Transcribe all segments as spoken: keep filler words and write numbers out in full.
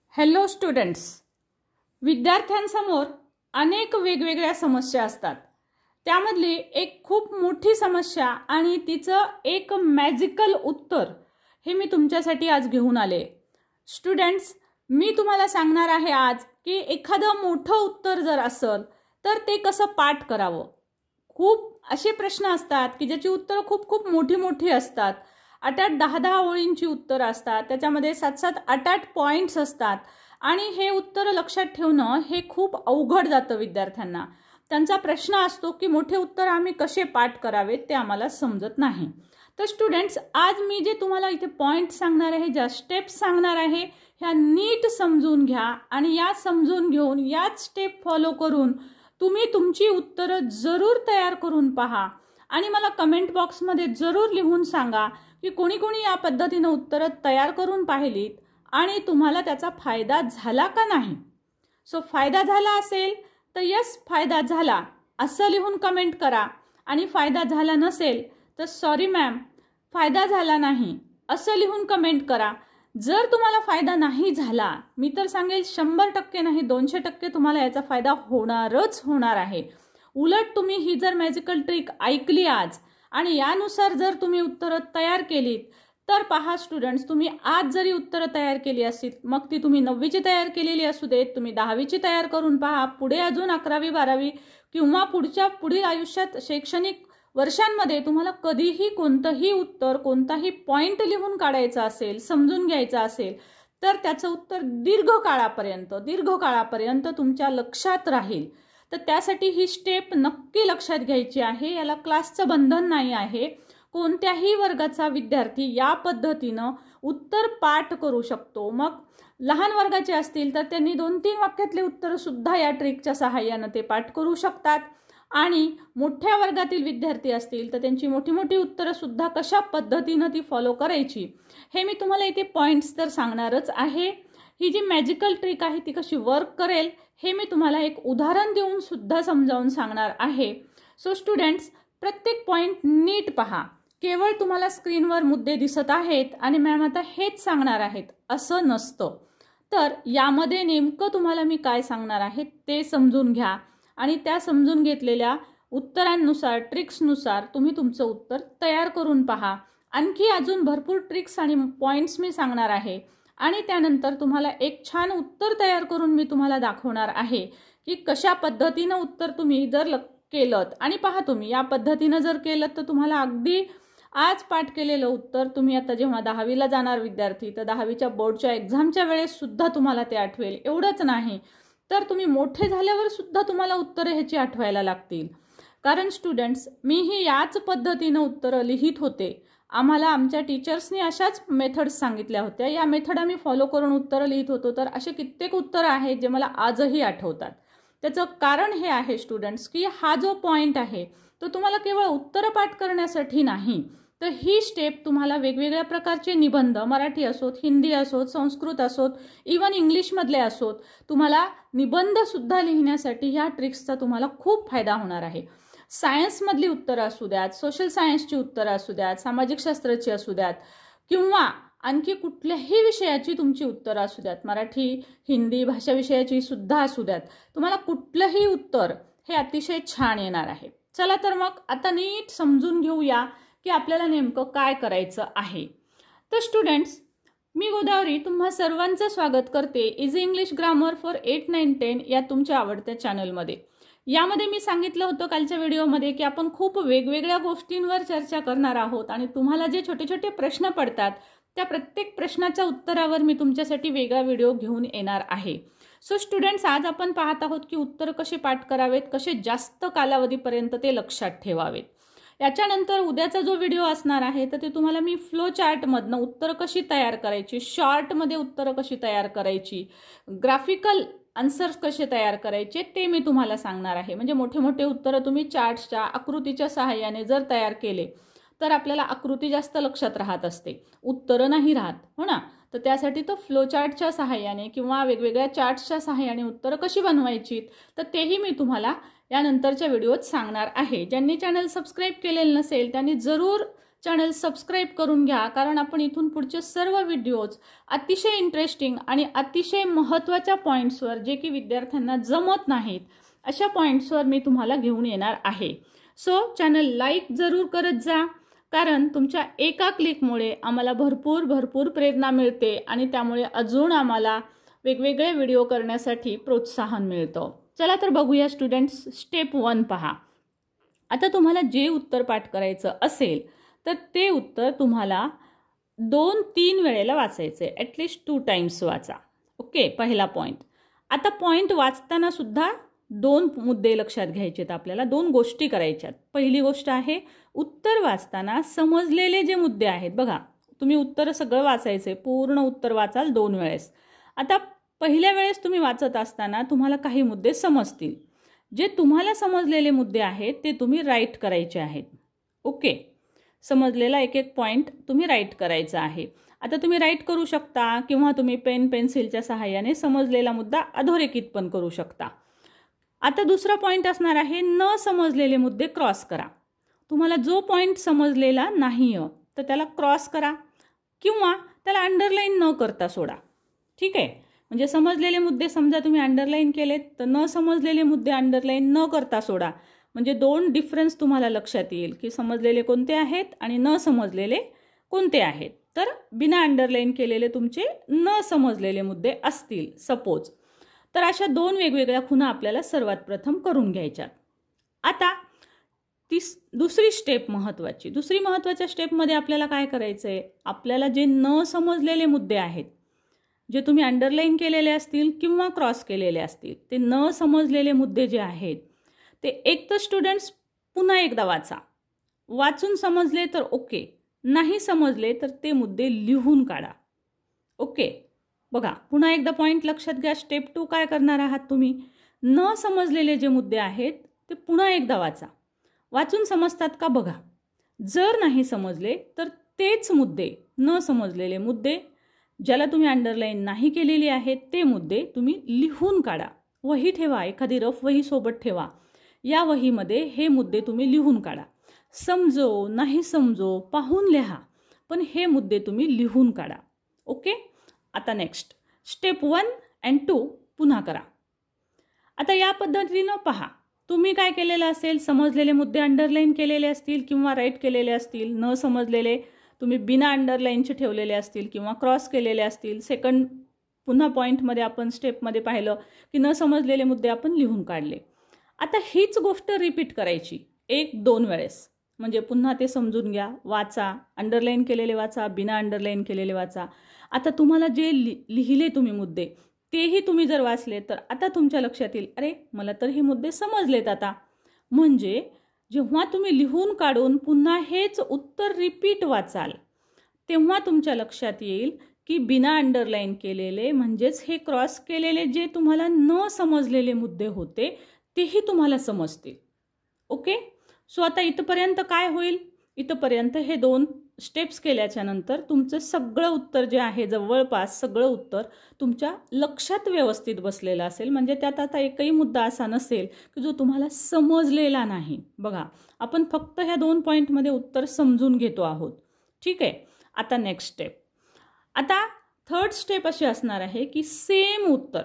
Hello students, विद्यार्थ्यांसमोर अनेक वेगवेगळ्या समस्या असतात। त्यामधली एक खूप मोठी समस्या आणि तिचं एक मॅजिकल उत्तर हे मी तुमच्यासाठी आज घेऊन आले। स्टुडंट्स, मी तुम्हाला सांगणार आहे आज की एखादं मोठं उत्तर जर असेल तर ते कसं पाठ करावं। खूप असे प्रश्न असतात की ज्याची उत्तरं खूप खूप मोठी मोठी असतात। आठ आठ दहा दहा ओळींची उत्तरं असतात, त्याच्यामध्ये सात सात आठ आठ पॉइंट्स असतात आणि हे उत्तर लक्षात ठेवणं हे खूप अवघड जातं विद्यार्थ्यांना। त्यांचा प्रश्न असतो की मोठे उत्तर आम्ही कसे पाठ करावेत ते आम्हाला समजत नाही। तर स्टुडंट्स, आज मी जे तुम्हाला इथे पॉइंट सांगणार आहे, ज्या स्टेप्स सांगणार आहे, ह्या नीट समजून घ्या आणि या समजून घेऊन याच स्टेप फॉलो करून तुम्ही तुमची उत्तरं जरूर तयार करून पहा आणि मला कमेंट बॉक्समध्ये जरूर लिहून सांगा की कोणी कोणी या पद्धतीने उत्तरं तयार करून पाहिलीत आणि तुम्हाला त्याचा फायदा झाला का नाही। सो फायदा झाला असेल तर यस, फायदा झाला असं लिहून कमेंट करा आणि फायदा झाला नसेल तर सॉरी मॅम, फायदा झाला नाही असं लिहून कमेंट करा। जर तुम्हाला फायदा नाही झाला, मी तर सांगेल शंभर टक्के नाही दोनशे टक्के तुम्हाला याचा फायदा होणारच होणार आहे। उलट तुम्ही ही जर मॅजिकल ट्रिक ऐकली आज आणि यानुसार जर तुम्ही उत्तरं तयार केलीत तर पहा स्टुडंट्स, तुम्ही आज जरी उत्तरं तयार केली असतील, मग ती तुम्ही नववीची तयार केलेली असू देत, तुम्ही दहावीची तयार करून पहा, पुढे अजून अकरावी बारावी किंवा पुढच्या पुढील आयुष्यात शैक्षणिक वर्षांमध्ये तुम्हाला कधीही कोणतंही उत्तर कोणताही पॉइंट लिहून काढायचा असेल, समजून घ्यायचा असेल तर त्याचं उत्तर दीर्घ काळापर्यंत दीर्घ काळापर्यंत तुमच्या लक्षात राहील। तर त्यासाठी ही स्टेप नक्की लक्षात घ्यायची आहे। याला क्लासचं बंधन नाही आहे। कोणत्याही वर्गाचा विद्यार्थी या पद्धतीनं उत्तर पाठ करू शकतो। मग लहान वर्गाचे असतील तर त्यांनी दोन तीन वाक्यातले उत्तर सुद्धा या ट्रिकच्या सहाय्याने ते पाठ करू शकतात आणि मोठ्या वर्गातील विद्यार्थी असतील तर त्यांची मोठी मोठी उत्तरं सुद्धा कशा पद्धतीनं ती फॉलो करायची हे मी तुम्हाला इथे पॉइंट्स तर सांगणारच आहे। ही जी मॅजिकल ट्रिक आहे ती कशी वर्क करेल हे मी तुम्हाला एक उदाहरण देऊन सुद्धा समजावून सांगणार आहे। सो स्टुडंट्स, प्रत्येक पॉइंट नीट पहा। केवळ तुम्हाला स्क्रीनवर मुद्दे दिसत आहेत आणि मॅम आता हेच सांगणार आहेत असं नसतं। तर यामध्ये नेमकं तुम्हाला मी काय सांगणार आहे ते समजून घ्या आणि त्या समजून घेतलेल्या उत्तरांनुसार ट्रिक्सनुसार तुम्ही तुमचं उत्तर तयार करून पहा। आणखी अजून भरपूर ट्रिक्स आणि पॉइंट्स मी सांगणार आहे आणि त्यानंतर तुम्हाला एक छान उत्तर तयार करून मी तुम्हाला दाखवणार आहे की कशा पद्धतीनं उत्तर तुम्ही जर केलं आणि पहा, तुम्ही या पद्धतीनं जर केलं तर तुम्हाला अगदी आज पाठ केलेलं उत्तर तुम्ही आता जेव्हा दहावीला जाणार विद्यार्थी तर दहावीच्या बोर्डच्या एक्झामच्या वेळेस सुद्धा तुम्हाला ते आठवेल। एवढंच नाही तर तुम्ही मोठे झाल्यावर सुद्धा तुम्हाला उत्तरं ह्याची आठवायला लागतील। कारण स्टुडंट्स, मीही याच पद्धतीनं उत्तरं लिहित होते। आम्हाला आमच्या टीचर्सनी अशाच मेथड्स सांगितल्या होत्या। या मेथड आम्ही फॉलो करून उत्तरं लिहित होतो। तर असे कित्येक उत्तरं आहेत जे मला आजही आठवतात। त्याचं कारण हे आहे स्टुडंट्स की हा जो पॉइंट आहे तो तुम्हाला केवळ उत्तरं पाठ करण्यासाठी नाही, तर ही स्टेप तुम्हाला वेगवेगळ्या प्रकारचे निबंध, मराठी असोत, हिंदी असोत, संस्कृत असोत, इवन इंग्लिशमधले असोत, तुम्हाला निबंध सुद्धा लिहिण्यासाठी ह्या ट्रिक्सचा तुम्हाला खूप फायदा होणार आहे। सायन्समधली उत्तरं असू द्यात, सोशल सायन्सची उत्तरं असू द्यात, सामाजिक शास्त्राची असू द्यात किंवा आणखी कुठल्याही विषयाची तुमची उत्तरं असू द्यात, मराठी, हिंदी भाषा विषयाची सुद्धा असू द्यात, तुम्हाला कुठलंही उत्तर हे अतिशय छान येणार आहे। चला तर मग आता नीट समजून घेऊया की आपल्याला नेमकं काय करायचं आहे। तर स्टुडंट्स, मी गोदावरी तुम्हा सर्वांचं स्वागत करते easy English grammar for eight nine ten या तुमच्या आवडत्या चॅनलमध्ये। यामध्ये मी सांगितलं होतं कालच्या व्हिडिओमध्ये की आपण खूप वेगवेगळ्या गोष्टींवर चर्चा करणार आहोत आणि तुम्हाला जे छोटे छोटे प्रश्न पडतात त्या प्रत्येक प्रश्नाच्या उत्तरावर मी तुमच्यासाठी वेगळा व्हिडिओ घेऊन येणार आहे। सो स्टुडंट्स, आज आपण पाहत आहोत की उत्तर कसे पाठ करावेत, कसे जास्त कालावधीपर्यंत ते लक्षात ठेवावेत। याच्यानंतर उद्याचा जो व्हिडिओ असणार आहे तर ते तुम्हाला मी फ्लो चार्टमधनं उत्तरं कशी तयार करायची, शॉर्टमध्ये उत्तरं कशी तयार करायची, ग्राफिकल आन्सर्स कसे तयार करायचे ते मी तुम्हाला सांगणार आहे। म्हणजे मोठे मोठे उत्तरं तुम्ही चार्ट्सच्या आकृतीच्या सहाय्याने जर तयार केले तर आपल्याला आकृती जास्त लक्षात राहत असते, उत्तरं नाही राहत, हो ना। तर त्यासाठी तो फ्लो चार्टच्या सहाय्याने किंवा वेगवेगळ्या चार्ट्सच्या सहाय्याने उत्तरं कशी बनवायची तर तेही मी तुम्हाला यानंतरच्या व्हिडिओत सांगणार आहे। ज्यांनी चॅनल सबस्क्राईब केलेलं नसेल त्यांनी जरूर चॅनल सबस्क्राईब करून घ्या, कारण आपण इथून पुढचे सर्व व्हिडिओज अतिशय इंटरेस्टिंग आणि अतिशय महत्त्वाच्या पॉईंट्सवर, जे की विद्यार्थ्यांना जमत नाहीत अशा पॉईंट्सवर मी तुम्हाला घेऊन येणार आहे. सो चॅनल लाईक जरूर करत जा, कारण तुमच्या एका क्लिकमुळे आम्हाला भरपूर भरपूर प्रेरणा मिळते आणि त्यामुळे अजून आम्हाला वेगवेगळे व्हिडिओ करण्यासाठी प्रोत्साहन मिळतं. चला तर बघूया स्टुडंट्स. स्टेप वन पहा. आता तुम्हाला जे उत्तर पाठ करायचं असेल तर ते उत्तर तुम्हाला दोन तीन वेळेला वाचायचं आहे. ॲटलिस्ट टू टाइम्स वाचा. ओके, पहिला पॉईंट. आता पॉईंट वाचताना सुद्धा दोन मुद्दे लक्षात घ्यायचे आहेत आपल्याला, दोन गोष्टी करायच्यात. पहिली गोष्ट आहे, उत्तर वाचताना समजलेले जे मुद्दे आहेत, बघा तुम्ही उत्तर सगळं वाचायचे, पूर्ण उत्तर वाचाल दोन वेळेस. आता पहिल्या वेळेस तुम्ही वाचत असताना तुम्हाला काही मुद्दे समजतील. जे तुम्हाला समजलेले मुद्दे आहेत ते तुम्ही राईट करायचे आहेत. ओके, समजलेला एक एक पॉईंट तुम्ही राईट करायचा आहे. आता तुम्ही राईट करू शकता किंवा तुम्ही पेन पेन्सिलच्या सहाय्याने समजलेला मुद्दा अधोरेखित पण करू शकता. आता दुसरा पॉईंट असणार आहे, न समजलेले मुद्दे क्रॉस करा. तुम्हाला जो पॉईंट समजलेला नाही तर त्याला क्रॉस करा किंवा त्याला अंडरलाईन न करता सोडा. ठीक आहे, म्हणजे समजलेले मुद्दे समजा तुम्ही अंडरलाईन केलेत तर न समजलेले मुद्दे अंडरलाईन न करता सोडा. म्हणजे दोन डिफरन्स तुम्हाला लक्षात येईल की समजलेले कोणते आहेत आणि न समजलेले कोणते आहेत. तर बिना अंडरलाईन केलेले तुमचे न समजलेले मुद्दे असतील सपोज. तर अशा दोन वेगवेगळ्या खुणा आपल्याला सर्वात प्रथम करून घ्यायच्यात. आता तीस दुसरी स्टेप महत्त्वाची. दुसरी महत्त्वाच्या स्टेपमध्ये आपल्याला काय करायचं आहे, आपल्याला जे न समजलेले मुद्दे आहेत, जे तुम्ही अंडरलाईन केलेले असतील किंवा क्रॉस केलेले असतील, ते न समजलेले मुद्दे जे आहेत ते एक तर स्टुडंट्स पुन्हा एकदा वाचा. वाचून समजले तर ओके, नाही समजले तर ते मुद्दे लिहून काढा. ओके, बघा पुन्हा एकदा पॉईंट लक्षात घ्या. स्टेप टू काय करणार आहात तुम्ही, न समजलेले जे मुद्दे आहेत ते पुन्हा एकदा वाचा. वाचून समजतात का बघा. जर नाही समजले तर तेच मुद्दे, न समजलेले मुद्दे ज्याला तुम्ही अंडरलाईन नाही केलेली आहेत ते मुद्दे तुम्ही लिहून काढा. वही ठेवा, एखादी रफ वही सोबत ठेवा. या वहीमध्ये हे मुद्दे तुम्ही लिहून काढा. समजो नाही समजो पाहून लिहा, पण हे मुद्दे तुम्ही लिहून काढा. ओके, आता next step one and two पुन्हा करा. आता या पद्धतीनं पहा. तुम्ही काय केलेलं असेल, समजलेले मुद्दे अंडरलाईन केलेले असतील किंवा राईट केलेले असतील, न समजलेले तुम्ही बिना अंडरलाईनचे ठेवलेले असतील किंवा क्रॉस केलेले असतील. सेकंड पुन्हा पॉईंटमध्ये आपण स्टेपमध्ये पाहिलं की न समजलेले मुद्दे आपण लिहून काढले. आता हीच गोष्ट रिपीट करायची एक दोन वेळेस. म्हणजे पुन्हा ते समजून घ्या, वाचा, अंडरलाईन केलेले वाचा, बिना अंडरलाईन केलेले वाचा. आता तुम्हाला जे लि लिहिले तुम्ही मुद्दे तेही तुम्ही जर वाचले तर आता तुमच्या लक्षात येईल, अरे मला तर हे मुद्दे समजलेत आता. म्हणजे जेव्हा तुम्ही लिहून काढून पुन्हा हेच उत्तर रिपीट वाचाल तेव्हा तुमच्या लक्षात येईल की बिना अंडरलाईन केलेले म्हणजेच हे क्रॉस केलेले जे तुम्हाला न समजलेले मुद्दे होते तेही तुम्हाला समजतील. ओके, सो आता इथपर्यंत काय होईल, इथपर्यंत हे दोन स्टेप्स केल्याच्या नंतर तुमचं सगळं उत्तर जे आहे, जवळपास सगळं उत्तर तुमच्या लक्षात व्यवस्थित बसलेलं असेल. म्हणजे त्यात आता एकही मुद्दा असा नसेल की जो तुम्हाला समजलेला नाही. बघा, आपण फक्त ह्या दोन पॉईंटमध्ये उत्तर समजून घेतो आहोत. ठीक आहे, आता नेक्स्ट स्टेप. आता थर्ड स्टेप अशी असणार आहे की सेम उत्तर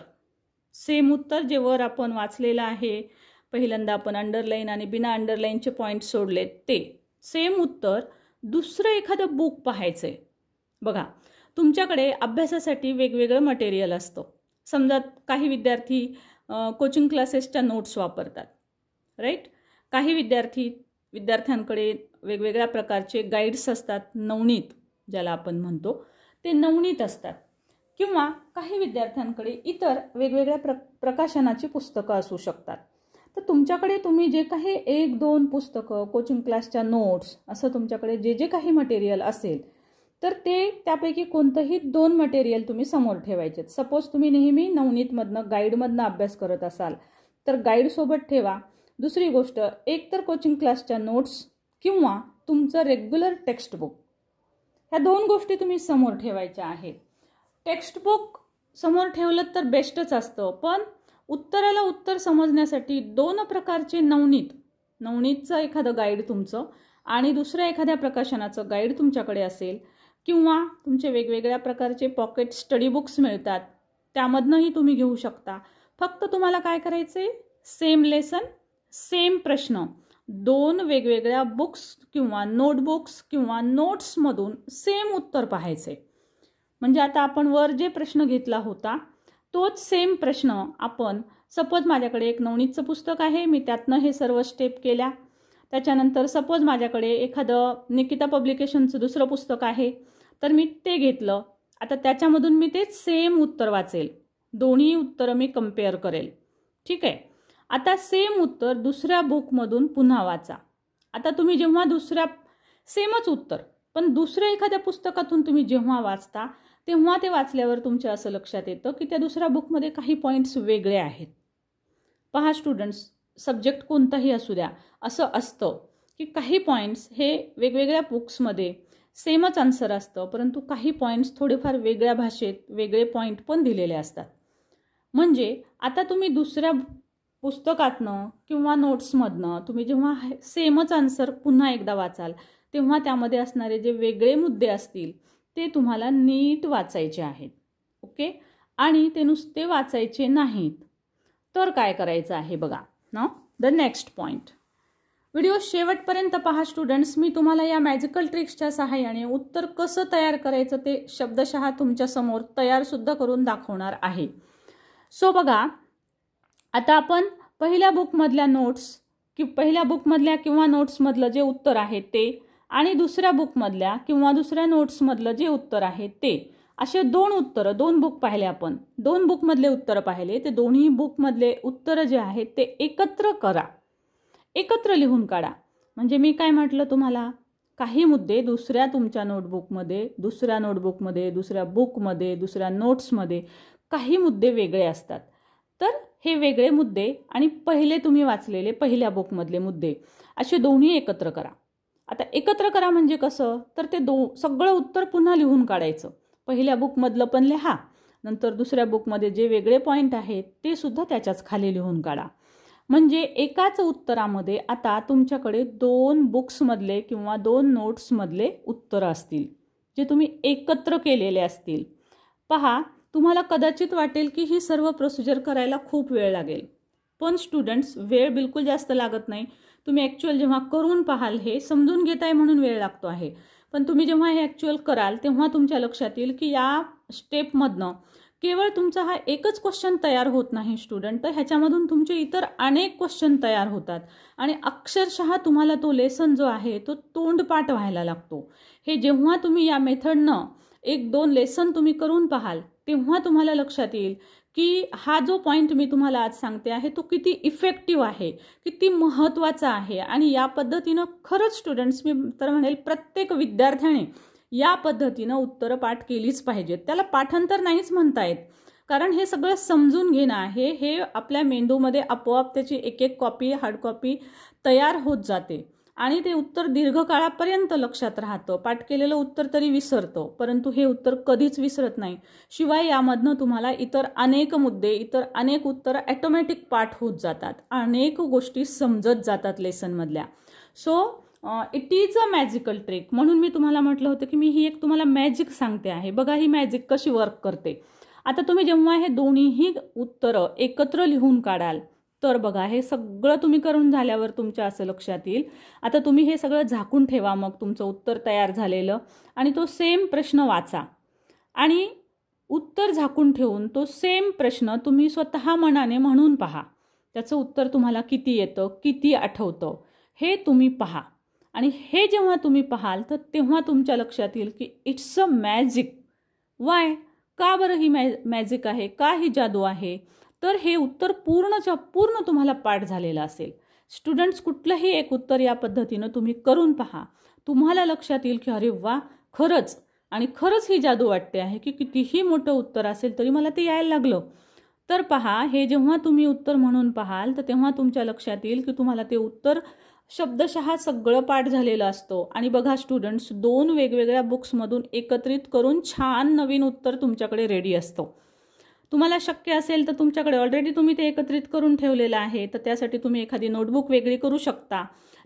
सेम उत्तर जे वर आपण वाचलेलं आहे, पहिल्यांदा आपण अंडरलाईन आणि बिना अंडरलाईनचे पॉईंट सोडलेत, ते सेम उत्तर दुसरं एखादं बुक पाहायचं आहे. बघा, तुमच्याकडे अभ्यासासाठी वेगवेगळं मटेरियल असतं. समजा काही विद्यार्थी कोचिंग क्लासेसच्या नोट्स वापरतात, राईट. काही विद्यार्थी विद्यार्थ्यांकडे वेगवेगळ्या प्रकारचे गाईड्स असतात, नवनीत ज्याला आपण म्हणतो ते नवनीत असतात. किंवा काही विद्यार्थ्यांकडे इतर वेगवेगळ्या प्र प्रकाशनाची पुस्तकं असू शकतात. तर तुमच्याकडे तुम्ही जे काही एक दोन पुस्तकं, कोचिंग क्लासच्या नोट्स, असं तुमच्याकडे जे जे काही मटेरियल असेल तर ते त्यापैकी कोणतंही दोन मटेरियल तुम्ही समोर ठेवायचे. सपोज तुम्ही नेहमी नवनीतमधनं गाईडमधनं अभ्यास करत असाल तर गाईडसोबत ठेवा. दुसरी गोष्ट, एक तर कोचिंग क्लासच्या नोट्स किंवा तुमचं रेग्युलर टेक्स्टबुक, ह्या दोन गोष्टी तुम्ही समोर ठेवायच्या आहेत. टेक्स्टबुक समोर ठेवलं तर बेस्टच असतं, पण उत्तराला उत्तर समजण्यासाठी दोन प्रकारचे नवनीत नवनीतचं एखादं गाईड तुमचं आणि दुसऱ्या एखाद्या प्रकाशनाचं गाईड तुमच्याकडे असेल किंवा तुमचे वेगवेगळ्या प्रकारचे पॉकेट स्टडी बुक्स मिळतात, त्यामधनंही तुम्ही घेऊ शकता. फक्त तुम्हाला काय करायचे, सेम लेसन सेम प्रश्न दोन वेगवेगळ्या बुक्स किंवा नोटबुक्स किंवा नोट्समधून सेम उत्तर पाहायचे. म्हणजे आता आपण वर जे प्रश्न घेतला होता तोच सेम प्रश्न आपण, सपोज माझ्याकडे एक नवनीतचं पुस्तक आहे, मी त्यातनं हे सर्व स्टेप केल्या. त्याच्यानंतर सपोज माझ्याकडे एखादं निकिता पब्लिकेशनचं दुसरं पुस्तक आहे, तर मी ते घेतलं. आता त्याच्यामधून मी ते सेम उत्तर वाचेल, दोन्ही उत्तरं मी कम्पेअर करेल. ठीक आहे. आता सेम उत्तर दुसऱ्या बुकमधून पुन्हा वाचा. आता तुम्ही जेव्हा दुसऱ्या सेमच उत्तर पण दुसऱ्या एखाद्या पुस्तकातून तुम्ही जेव्हा वाचता तेव्हा ते वाचल्यावर तुमच्या असं लक्षात येतं की त्या दुसऱ्या बुकमध्ये काही पॉईंट्स वेगळे आहेत. पहा स्टुडंट्स, सब्जेक्ट कोणताही असू द्या, असं असतं की काही पॉईंट्स हे वेगवेगळ्या बुक्समध्ये सेमच आन्सर असतं, परंतु काही पॉईंट्स थोडेफार वेगळ्या भाषेत वेगळे पॉईंट पण दिलेले असतात. म्हणजे आता तुम्ही दुसऱ्या पुस्तकातनं किंवा नोट्समधनं तुम्ही जेव्हा सेमच आन्सर पुन्हा एकदा वाचाल तेव्हा त्यामध्ये असणारे जे वेगळे मुद्दे असतील ते तुम्हाला नीट वाचायचे आहेत. ओके. आणि ते नुसते वाचायचे नाहीत तर काय करायचं आहे बघा. Now the next point. Video शेवटपर्यंत पहा स्टुडंट्स. मी तुम्हाला या मॅजिकल ट्रिक्सच्या सहाय्याने उत्तर कसं तयार करायचं ते शब्दशः तुमच्यासमोर तयारसुद्धा करून दाखवणार आहे. सो बघा, आता आपण पहिल्या बुकमधल्या नोट्स कि पहिल्या बुकमधल्या किंवा नोट्समधलं जे उत्तर आहे ते आणि दुसऱ्या बुकमधल्या किंवा दुसऱ्या नोट्समधलं जे उत्तर आहे ते, असे दोन उत्तरं, दोन बुक पाहिले आपण, दोन बुकमधले उत्तरं पाहिले. ते दोन्ही बुकमधले उत्तरं जे आहेत ते एकत्र करा, एकत्र लिहून काढा. म्हणजे मी काय म्हटलं तुम्हाला, काही मुद्दे दुसऱ्या तुमच्या नोटबुकमध्ये, दुसऱ्या नोटबुकमध्ये, दुसऱ्या बुकमध्ये, दुसऱ्या नोट्समध्ये काही मुद्दे वेगळे असतात. तर हे वेगळे मुद्दे आणि पहिले तुम्ही वाचलेले पहिल्या बुकमधले मुद्दे असे दोन्ही एकत्र करा. आता एकत्र करा म्हणजे कसं, तर ते दो सगळं उत्तर पुन्हा लिहून काढायचं. पहिल्या बुकमधलं पण लिहा, नंतर दुसऱ्या बुकमध्ये जे वेगळे पॉईंट आहेत ते सुद्धा त्याच्याच खाली लिहून काढा. म्हणजे एकाच उत्तरामध्ये आता तुमच्याकडे दोन बुक्समधले किंवा दोन नोट्समधले उत्तरं असतील जे तुम्ही एकत्र केलेले असतील. पहा, तुम्हाला कदाचित वाटेल की ही सर्व प्रोसिजर करायला खूप वेळ लागेल, पण स्टुडंट्स वेळ बिलकुल जास्त लागत नाही. तुम्ही ॲक्च्युअल जेव्हा करून पाहाल, हे समजून घेताय म्हणून वेळ लागतो आहे, पण तुम्ही जेव्हा हे ॲक्च्युअल कराल तेव्हा तुमच्या लक्षात येईल की या स्टेपमधनं केवळ तुमचा हा एकच क्वेश्चन तयार होत नाही स्टुडंट, तर ह्याच्यामधून तुमचे इतर अनेक क्वेश्चन तयार होतात आणि अक्षरशः तुम्हाला तो लेसन जो आहे तो तोंडपाठ व्हायला लागतो. हे जेव्हा तुम्ही या मेथडनं एक दोन लेसन तुम्ही करून पाहाल तेव्हा तुम्हाला लक्षात येईल की हा जो पॉईंट मी तुम्हाला आज सांगते आहे तो किती इफेक्टिव्ह आहे, किती महत्त्वाचा आहे. आणि या पद्धतीनं खरंच स्टुडंट्स, मी तर म्हणेल प्रत्येक विद्यार्थ्याने या पद्धतीनं उत्तरं पाठ केलीच पाहिजेत. त्याला पाठांतर नाहीच म्हणता येत, कारण हे सगळं समजून घेणं आहे. हे आपल्या मेंदूमध्ये आपोआप त्याची एक एक कॉपी, हार्ड कॉपी तयार होत जाते आणि ते उत्तर दीर्घकाळापर्यंत लक्षात राहतं. पाठ केलेलं उत्तर तरी विसरतं, परंतु हे उत्तर कधीच विसरत नाही. शिवाय यामधनं तुम्हाला इतर अनेक मुद्दे, इतर अनेक उत्तरं ॲटोमॅटिक पाठ होत जातात, अनेक गोष्टी समजत जातात लेसनमधल्या. So it is a magical trick. म्हणून मी तुम्हाला म्हटलं होतं की मी ही एक तुम्हाला मॅजिक सांगते आहे. बघा ही मॅजिक कशी वर्क करते. आता तुम्ही जेव्हा हे दोन्हीही उत्तरं एकत्र लिहून काढाल तर बघा, हे सगळं तुम्ही करून झाल्यावर तुमच्या असं लक्षात येईल. आता तुम्ही हे सगळं झाकून ठेवा, मग तुमचं उत्तर तयार झालेलं, आणि तो सेम प्रश्न वाचा आणि उत्तर झाकून ठेवून तो सेम प्रश्न तुम्ही स्वतः मनाने म्हणून पहा. त्याचं उत्तर तुम्हाला किती येतं, किती आठवतं हे तुम्ही पहा. आणि हे जेव्हा तुम्ही पाहाल तर तेव्हा तुमच्या लक्षात येईल की इट्स अ मॅजिक. वाय? का बरं ही मॅ मॅजिक आहे, का ही जादू आहे? तर हे उत्तर पूर्णच्या पूर्ण तुम्हाला पाठ झालेलं असेल. स्टुडंट्स, कुठलंही एक उत्तर या पद्धतीनं तुम्ही करून पहा, तुम्हाला लक्षात येईल की अरे वा, खरंच आणि खरंच ही जादू वाटते आहे की कितीही मोठं उत्तर असेल तरी मला ते यायला लागलं. तर पहा, हे जेव्हा तुम्ही उत्तर म्हणून पाहाल तर तेव्हा तुमच्या लक्षात येईल की तुम्हाला ते उत्तर शब्दशः सगळं पाठ झालेलं असतो. आणि बघा स्टुडंट्स, दोन वेगवेगळ्या बुक्समधून एकत्रित करून छान नवीन उत्तर तुमच्याकडे रेडी असतं. तुम्हाला शक्य असेल तर तुमच्याकडे ऑलरेडी तुम्ही ते एकत्रित करून ठेवलेलं आहे, तर त्यासाठी तुम्ही एखादी नोटबुक वेगळी करू शकता.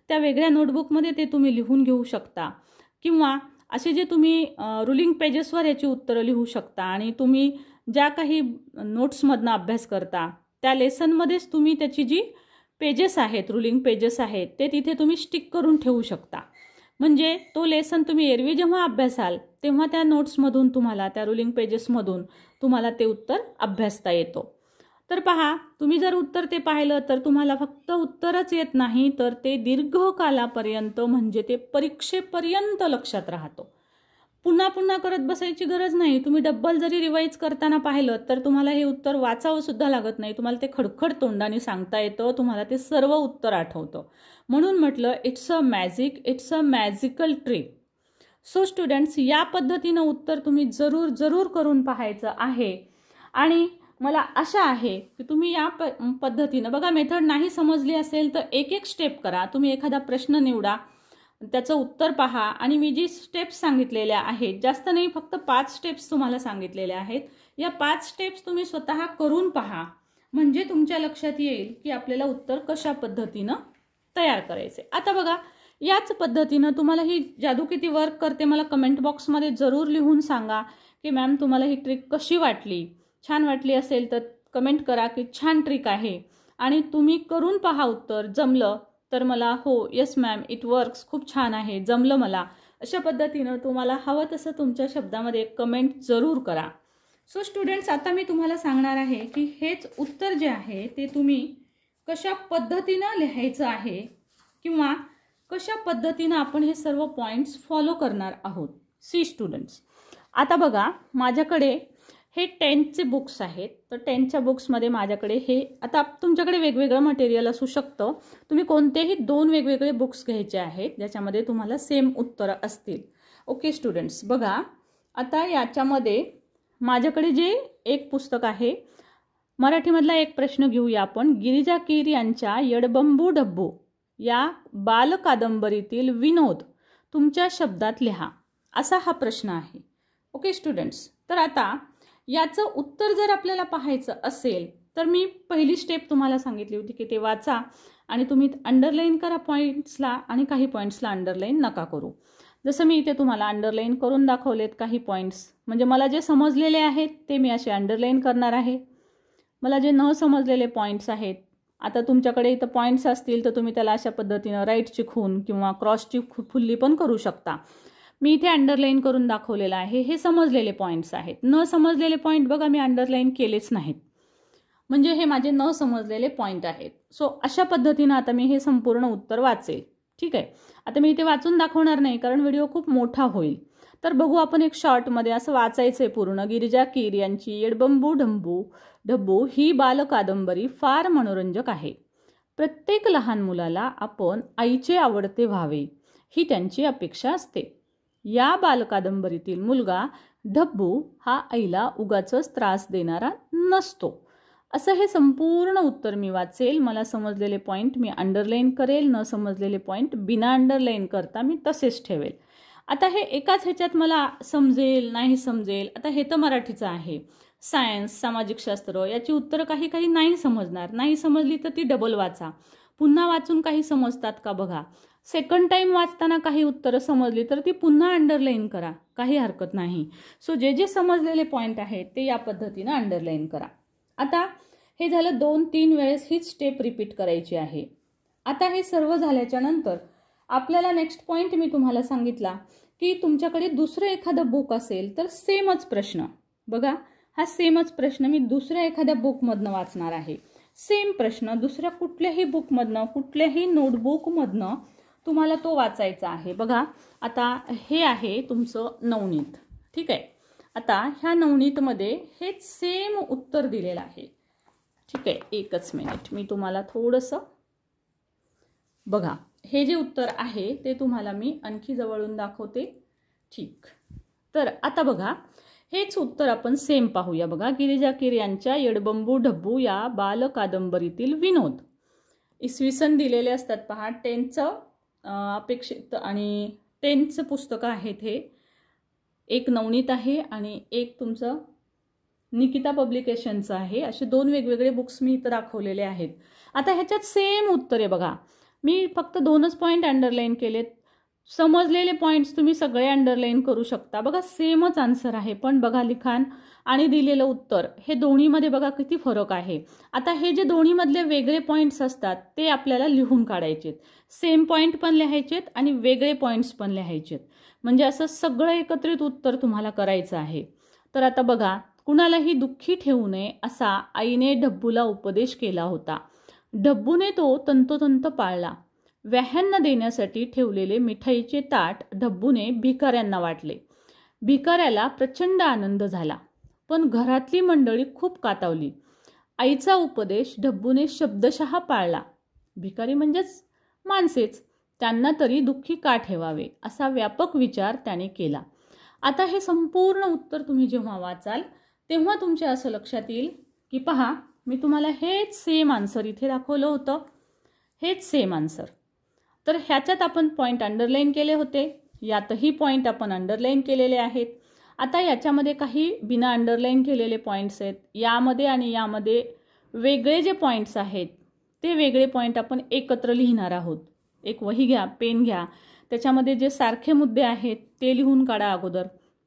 त्या वेगळ्या नोटबुकमध्ये ते तुम्ही लिहून घेऊ शकता, किंवा असे जे तुम्ही रुलिंग पेजेसवर याची उत्तरं लिहू शकता आणि तुम्ही ज्या काही नोट्समधनं अभ्यास करता त्या लेसनमध्येच तुम्ही त्याची जी पेजेस आहेत, रुलिंग पेजेस आहेत, ते तिथे तुम्ही स्टिक करून ठेवू शकता. म्हणजे तो लेसन तुम्ही एरवी जेव्हा अभ्यासाल तेव्हा त्या नोट्समधून तुम्हाला, त्या रुलिंग पेजेसमधून तुम्हाला ते उत्तर अभ्यासता येतो. तर पहा, तुम्ही जर उत्तर ते पाहिलं तर तुम्हाला फक्त उत्तरच येत नाही, तर ते दीर्घकालापर्यंत म्हणजे ते परीक्षेपर्यंत लक्षात राहतो. पुन्हा पुन्हा करत बसायची गरज नाही. तुम्ही डब्बल जरी रिवाईज करताना पाहिलं तर तुम्हाला हे उत्तर वाचावं सुद्धा लागत नाही. तुम्हाला ते खडखड तोंडाने सांगता येतं, तुम्हाला ते सर्व उत्तर आठवतं. म्हणून म्हटलं it's a magic, it's a magical trick. So students, या पद्धतीनं उत्तर तुम्ही जरूर जरूर करून पाहायचं आहे. आणि मला आशा आहे की तुम्ही या प पद्धतीनं बघा, मेथड नाही समजली असेल तर एक एक स्टेप करा. तुम्ही एखादा प्रश्न निवडा, त्याचं उत्तर पहा आणि मी जी स्टेप्स सांगितलेल्या आहेत, जास्त नाही, फक्त पाच स्टेप्स तुम्हाला सांगितलेल्या आहेत, या पाच स्टेप्स तुम्ही स्वतः करून पहा. म्हणजे तुमच्या लक्षात येईल की आपल्याला उत्तर कशा पद्धतीनं तयार करायचे. आता बघा, याच पद्धतीनं तुम्हाला ही जादू किती वर्क करते मला कमेंट बॉक्समध्ये जरूर लिहून सांगा की मॅम तुम्हाला ही ट्रिक कशी वाटली. छान वाटली असेल तर कमेंट करा की छान ट्रिक आहे, आणि तुम्ही करून पहा, उत्तर जमलं तर मला हो येस मॅम इट वर्क्स, खूप छान आहे, जमलं मला, अशा पद्धतीनं तुम्हाला हवं तसं तुमच्या शब्दामध्ये कमेंट जरूर करा. सो स्टुडंट्स, आता मी तुम्हाला सांगणार आहे की हेच उत्तर जे आहे ते तुम्ही कशा पद्धतीनं लिहायचं आहे, किंवा कशा पद्धतीनं आपण हे सर्व पॉईंट्स फॉलो करणार आहोत. सी स्टुडंट्स, आता बघा, माझ्याकडे हे टेन्थचे बुक्स आहेत. तर टेन्थच्या बुक्समध्ये माझ्याकडे हे, आता तुमच्याकडे वेगवेगळं मटेरियल असू शकतं, तुम्ही कोणतेही दोन वेगवेगळे बुक्स घ्यायचे आहेत ज्याच्यामध्ये तुम्हाला सेम उत्तरं असतील. ओके स्टुडंट्स, बघा आता याच्यामध्ये माझ्याकडे जे एक पुस्तक आहे, मराठीमधला एक प्रश्न घेऊया आपण. गिरिजा कीर यांच्या यडबंबू डब्बू या बालकादंबरीतील विनोद तुमच्या शब्दात लिहा, असा हा प्रश्न आहे. ओके स्टुडंट्स, तर आता याचं उत्तर जर आपल्याला पाहायचं असेल तर मी पहिली स्टेप तुम्हाला सांगितली होती की ते वाचा आणि तुम्ही अंडरलाईन करा पॉईंट्सला, आणि काही पॉईंट्सला अंडरलाईन नका करू. जसं मी इथे तुम्हाला अंडरलाईन करून दाखवलेत काही पॉईंट्स, म्हणजे मला जे समजलेले आहेत ते मी असे अंडरलाईन करणार आहे. मला जे न समजलेले पॉईंट्स आहेत, आता तुमच्याकडे इथं पॉईंट्स असतील तर तुम्ही त्याला अशा पद्धतीनं राईटची खून किंवा क्रॉसची फुल्ली पण करू शकता. मी इथे अंडरलाईन करून दाखवलेलं आहे. हे समजलेले पॉईंट्स आहेत. न समजलेले पॉईंट बघा मी अंडरलाईन केलेच नाहीत, म्हणजे हे माझे न समजलेले पॉईंट आहेत. सो अशा पद्धतीनं आता मी हे संपूर्ण उत्तर वाचेल. ठीक आहे, आता मी इथे वाचून दाखवणार नाही कारण व्हिडिओ खूप मोठा होईल. तर बघू आपण एक शॉर्टमध्ये असं वाचायचं आहे पूर्ण. गिरिजा कीर यांची यडबंबू डंबू डब्बू ही बालकादंबरी फार मनोरंजक आहे. प्रत्येक लहान मुलाला आपण आईचे आवडते व्हावे ही त्यांची अपेक्षा असते. या बालकादंबरीतील मुलगा डब्बू हा आईला उगाचच त्रास देणारा नसतो. असं हे संपूर्ण उत्तर मी वाचेल. मला समजलेले पॉईंट मी अंडरलाईन करेल, न समजलेले पॉईंट बिना अंडरलाईन करता मी तसेच ठेवेल. आता हे एकाच ह्याच्यात मला समजेल नाही समजेल. आता हे तर मराठीचं आहे. सायन्स, सामाजिक शास्त्र याची उत्तरं काही काही नाही समजणार. नाही समजली तर ती डबल वाचा. पुन्हा वाचून काही समजतात का बघा. सेकंड टाइम वाचताना काही उत्तरं समजली तर ती पुन्हा अंडरलाईन करा, काही हरकत नाही. सो जे जे समजलेले पॉईंट आहेत ते या पद्धतीनं अंडरलाईन करा. आता हे झालं, दोन तीन वेळेस हीच स्टेप रिपीट करायची आहे. आता हे सर्व झाल्याच्या नंतर आपल्याला नेक्स्ट पॉईंट मी तुम्हाला सांगितला की तुमच्याकडे दुसरं एखादं बुक असेल तर सेमच प्रश्न बघा, हा सेमच प्रश्न मी दुसऱ्या एखाद्या बुकमधनं वाचणार आहे. सेम प्रश्न दुसऱ्या कुठल्याही बुकमधनं, कुठल्याही नोटबुकमधनं तुम्हाला तो वाचायचा आहे. बघा आता हे आहे तुमचं नवनीत. ठीक आहे, आता ह्या नवनीतमध्ये हेच सेम उत्तर दिलेलं आहे. ठीक आहे, एकच मिनिट मी तुम्हाला थोडंसं बघा, हे जे उत्तर आहे ते तुम्हाला मी आणखी जवळून दाखवते. ठीक, तर आता बघा हेच उत्तर आपण सेम पाहूया. बघा, गिरिजा कीर यांच्या यडबंबू डब्बू या बाल कादंबरीतील विनोद. इसवी सन दिलेले असतात पहा. टेनचं अपेक्षित आणि टेनचं पुस्तकं आहेत हे. एक नवनीत आहे आणि एक तुमचं निकिता पब्लिकेशनचं आहे. असे दोन वेगवेगळे बुक्स मी इथं दाखवलेले आहेत. आता ह्याच्यात सेम उत्तर आहे बघा. मी फक्त दोनच पॉईंट अंडरलाईन केलेत. समजलेले पॉईंट्स तुम्ही सगळे अंडरलाईन करू शकता. बघा सेमच आन्सर आहे, पण बघा लिखाण आणि दिलेलं उत्तर हे दोन्हीमध्ये बघा किती फरक आहे. आता हे जे दोन्हीमधले वेगळे पॉईंट्स असतात ते आपल्याला लिहून काढायचेत. सेम पॉईंट पण लिहायचेत आणि वेगळे पॉईंट्स पण लिहायचेत. म्हणजे असं सगळं एकत्रित उत्तर तुम्हाला करायचं आहे. तर आता बघा, कुणालाही दुःखी ठेवू नये असा आईने डब्बूला उपदेश केला होता. डब्बूने तो तंतोतंत पाळला. व्याह्यांना देण्यासाठी ठेवलेले मिठाईचे ताट डब्बूने भिकाऱ्यांना वाटले. भिकाऱ्याला प्रचंड आनंद झाला, पण घरातली मंडळी खूप कातावली. आईचा उपदेश डब्बूने शब्दशः पाळला. भिकारी म्हणजेच माणसेच, त्यांना तरी दुःखी का ठेवावे असा व्यापक विचार त्याने केला. आता हे संपूर्ण उत्तर तुम्ही जेव्हा वाचाल तेव्हा तुमच्या असं लक्षात येईल की पहा, मी तुम्हाला हेच सेम आन्सर इथे दाखवलं होतं, हेच सेम आन्सर. तर ह्याच्यात आपण पॉईंट अंडरलाईन केले होते, यातही पॉईंट आपण अंडरलाईन केलेले आहेत. आता याच्यामध्ये काही बिना अंडरलाईन केलेले पॉईंट्स आहेत. यामध्ये आणि यामध्ये वेगळे जे पॉईंट्स आहेत ते वेगळे पॉईंट आपण एकत्र लिहिणार आहोत. एक वही घ्या, पेन घ्या, त्याच्यामध्ये जे सारखे मुद्दे आहेत ते लिहून काढा अगोदर.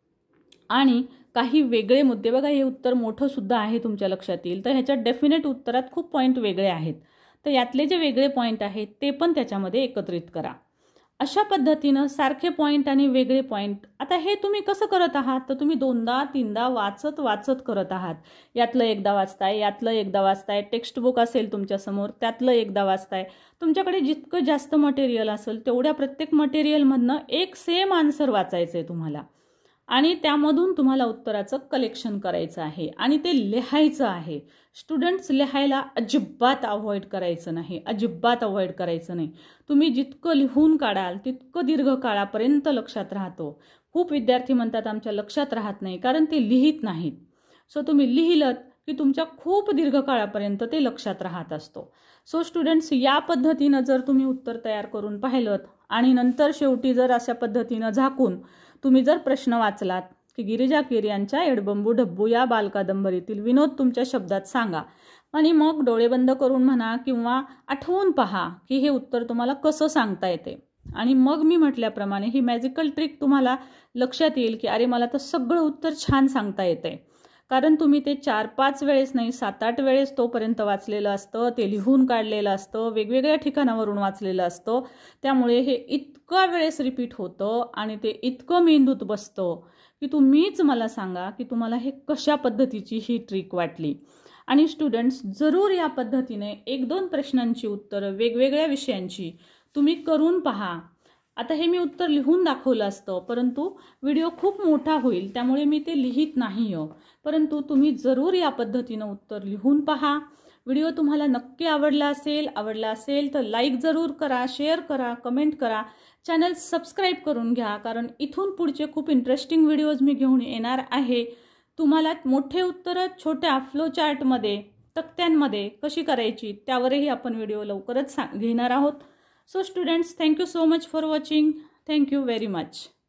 आणि काही वेगळे मुद्दे, बघा हे उत्तर मोठं सुद्धा आहे तुमच्या लक्षात येईल, तर ह्याच्यात डेफिनेट उत्तरात खूप पॉईंट वेगळे आहेत. तर यातले जे वेगळे पॉईंट आहेत ते पण त्याच्यामध्ये एकत्रित करा. अशा पद्धतीनं सारखे पॉईंट आणि वेगळे पॉईंट. आता हे तुम्ही कसं करत आहात, तर तुम्ही दोनदा तीनदा वाचत वाचत करत आहात. यातलं एकदा वाचताय, यातलं एकदा वाचताय, टेक्स्ट बुक असेल तुमच्यासमोर त्यातलं एकदा वाचताय. तुमच्याकडे जितकं जास्त मटेरियल असेल तेवढ्या प्रत्येक मटेरियलमधनं एक सेम आन्सर वाचायचं आहे तुम्हाला आणि त्यामधून तुम्हाला उत्तराचं कलेक्शन करायचं आहे आणि ते लिहायचं आहे. स्टुडंट्स लिहायला अजिबात अवॉइड करायचं नाही, अजिबात अवॉइड करायचं नाही. तुम्ही जितकं लिहून काढाल तितकं दीर्घकाळापर्यंत लक्षात राहतो. खूप विद्यार्थी म्हणतात आमच्या लक्षात राहत नाही, कारण ते लिहित नाहीत. सो तुम्ही लिहिलं की तुमच्या खूप दीर्घकाळापर्यंत ते लक्षात राहत असतो. सो स्टुडंट्स, या पद्धतीनं जर तुम्ही उत्तर तयार करून पाहिलं आणि नंतर शेवटी जर अशा पद्धतीनं झाकून तुम्ही जर प्रश्न वाचलात की गिरिजा केर यांच्या एडबंबू डब्बू या बालकादंबरीतील विनोद तुमच्या शब्दात सांगा आणि मग डोळे बंद करून म्हणा किंवा आठवून पहा की हे उत्तर तुम्हाला कसं सांगता येते. आणि मग मी म्हटल्याप्रमाणे ही मॅजिकल ट्रिक तुम्हाला लक्षात येईल की अरे मला तर सगळं उत्तर छान सांगता येते, कारण तुम्ही ते चार पाच वेळेस नाही सात आठ वेळेस तोपर्यंत वाचलेलं असतं, ते लिहून काढलेलं असतं, वेगवेगळ्या ठिकाणावरून वाचलेलं असतं. त्यामुळे हे इतका वेळेस रिपीट होतं आणि ते इतकं मेंदूत बसतं की तुम्हीच मला सांगा की तुम्हाला हे कशा पद्धतीची ही ट्रिक वाटली. आणि स्टुडंट्स, जरूर या पद्धतीने एक दोन प्रश्नांची उत्तरं वेगवेगळ्या विषयांची तुम्ही करून पहा. आता हे मी उत्तर लिहून दाखवलं असतं, परंतु व्हिडिओ खूप मोठा होईल त्यामुळे मी ते लिहित नाही हो. परंतु तुम्ही जरूर या पद्धतीनं उत्तर लिहून पहा. व्हिडिओ तुम्हाला नक्की आवडला असेल आवडला असेल तर लाईक जरूर करा, शेअर करा, कमेंट करा, चॅनल सबस्क्राईब करून घ्या, कारण इथून पुढचे खूप इंटरेस्टिंग व्हिडिओज मी घेऊन येणार आहे. तुम्हाला मोठे उत्तरं छोट्या फ्लो चार्टमध्ये तक्त्यांमध्ये कशी करायची त्यावरही आपण व्हिडिओ लवकरच घेणार आहोत. So students, thank you so much for watching. Thank you very much.